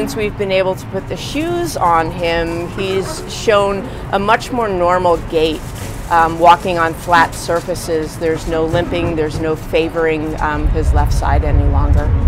since we've been able to put the shoes on him, he's shown a much more normal gait. Walking on flat surfaces, there's no limping, there's no favoring his left side any longer.